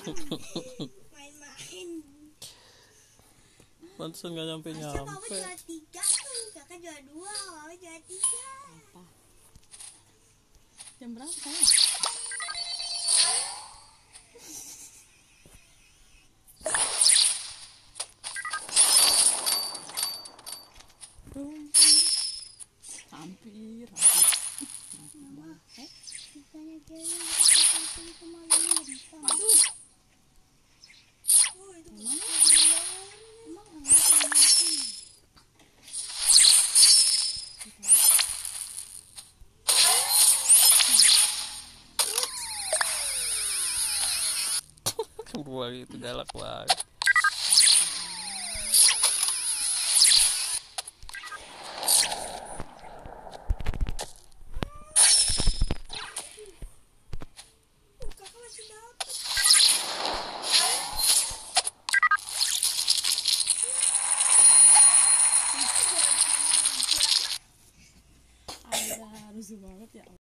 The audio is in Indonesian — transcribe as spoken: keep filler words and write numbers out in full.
Main-main. Pantesan nggak nyampe Masa nyampe. Papa juara tiga tuh, kakak juara dua, Papa juara tiga. Apa? Jam berapa sayang? Hampir, hampir. Mama, Eh, bukannya jalan kita itu malam bintang. aduh, Oh, itu Emang? emang enggak makan. Beruang itu galak banget. Oh, kakak masih dapet. ada rusuh banget ya.